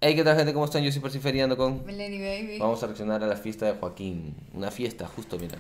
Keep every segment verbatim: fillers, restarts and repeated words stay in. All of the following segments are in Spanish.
Hey, ¿qué tal, gente? ¿Cómo están? Yo soy Persiferiando con... Melanie Baby. Vamos a reaccionar a la fiesta de Joaquín. Una fiesta, justo, mira.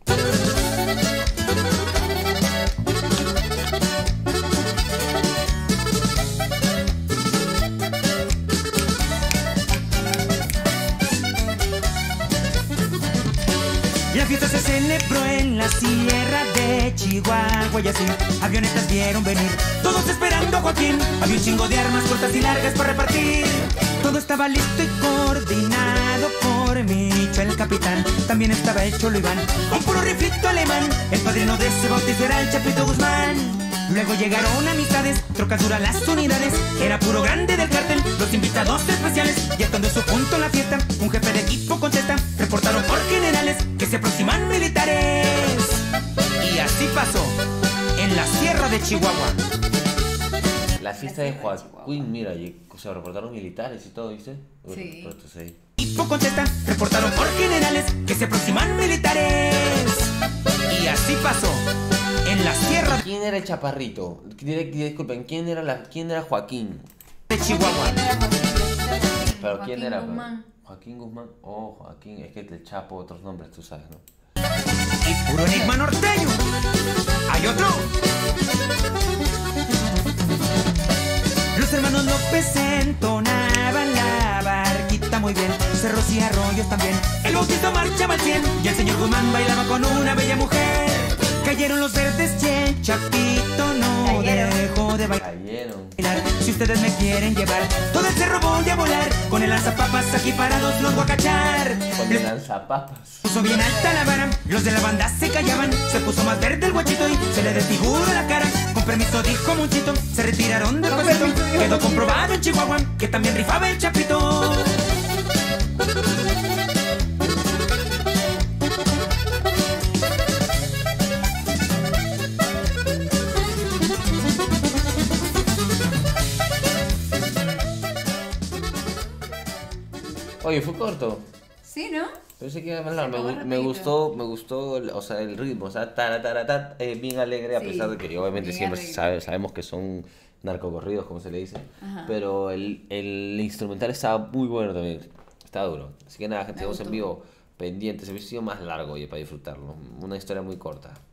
La fiesta se celebró en la sierra de Chihuahua y así avionetas vieron venir, todos esperando a Joaquín. Había un chingo de armas cortas y largas para repartir. Todo estaba listo y coordinado por Micho, el capitán. También estaba el Cholo Iván, un puro riflito alemán. El padrino de ese bautizo era el Chapito Guzmán. Luego llegaron amistades, trocas duras las unidades. Era puro grande del cartel, los invitados especiales. Y estando en su punto en la fiesta, un jefe de equipo contesta. Reportaron por generales que se aproximan militares. Y así pasó en la sierra de Chihuahua. La fiesta de Joaquín, mira, y se reportaron militares y todo, ¿viste? Sí. Sí. Equipo contesta, reportaron por generales que se aproximan militares. Y así pasó en la sierra ¿Quién era el chaparrito? Disculpen, ¿quién era, la, quién era Joaquín? de Chihuahua. ¿Pero Joaquín quién era? Guzmán. Joaquín Guzmán. Oh, Joaquín, es que el Chapo, otros nombres, tú sabes, ¿no? Y puro enigma norteño. Hay otro. Los hermanos López entonaban la barquita muy bien. Cerros y arroyos también. El bautista marchaba al cien y el señor Guzmán bailaba con una bella mujer. Cayeron los verdes y el Chapito no Cayeron. dejó de bailar. Cayeron. Si ustedes me quieren llevar, todo el cerro voy a volar. Con el lanzapapas aquí parados los voy a cachar. Con el lanzapapas. Puso bien alta la vara, los de la banda se callaban. Se puso más verde el guachito y se le desfigura la cara. Con permiso dijo Monchito, se retiraron del pasito. Quedó comprobado en Chihuahua que también rifaba el Chapito. Oye, fue corto. Sí, ¿no? Pensé que iba más largo. Se Me, acabó gu- me rapidito. gustó, me gustó, el- o sea, el ritmo, o sea, tara, tara, tat, eh, bien alegre, a Sí, pesar de que obviamente bien siempre alegre. sabe- sabemos que son narcocorridos, como se le dice, Ajá. pero el, el instrumental estaba muy bueno también, estaba duro. Así que nada, gente, Me vamos en gustó. vivo, pendientes, se ha sido más largo oye, para disfrutarlo, una historia muy corta.